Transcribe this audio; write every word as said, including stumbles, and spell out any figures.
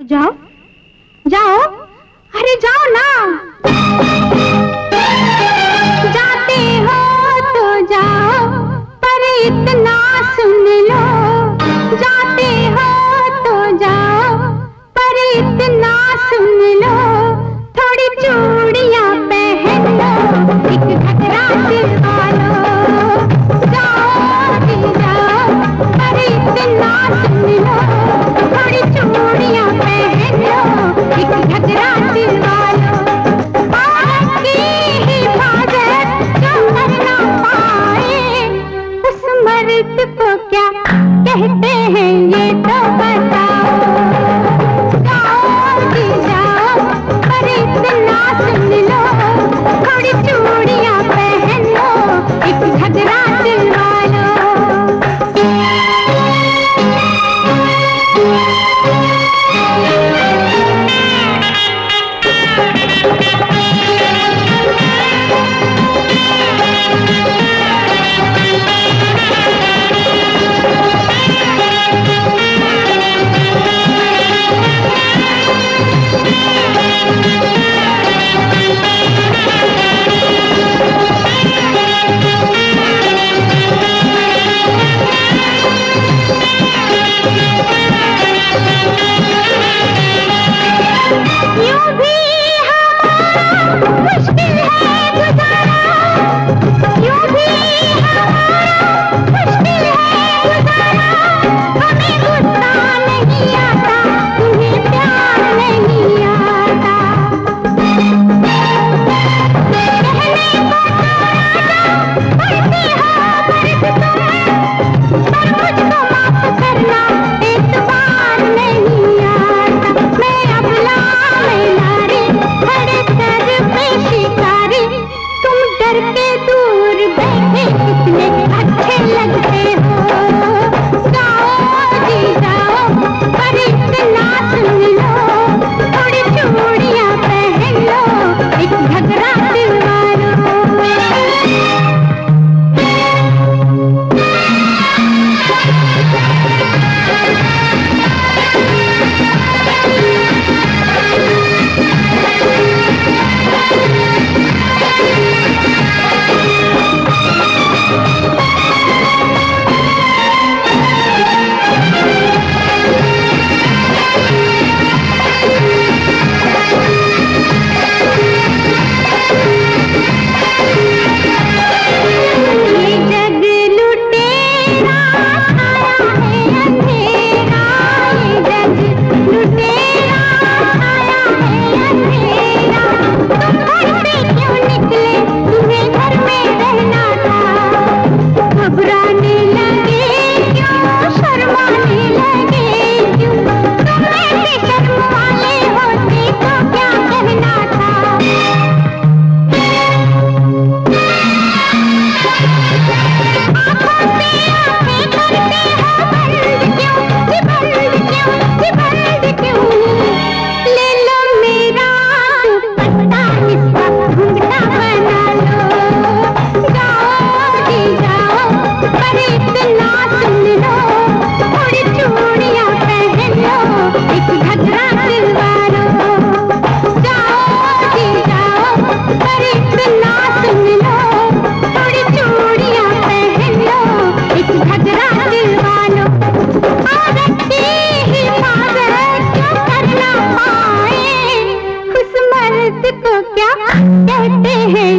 जाओ जाओ, अरे जाओ ना। जाते हो तो जाओ, पर इतना सुन लो। जाते हो तो जाओ, पर इतना सुन लो। थोड़ी चूड़ियां पहन लो, एक घघरा सिलवा लो। जाओ जी जाओ, पर इतना सुन लो। थोड़ी चूड़ियां पहन लो, एक घघरा सिलवा लो। औरत की हिफाजत जो कर ना पाए, उस मर्द को क्या कहते हैं ये तो बताओ। जाओ जी जाओ, पर इतना सुन लो। थोड़ी चूड़ियां पहन लो, एक घघरा सिलवा लो। कहते हैं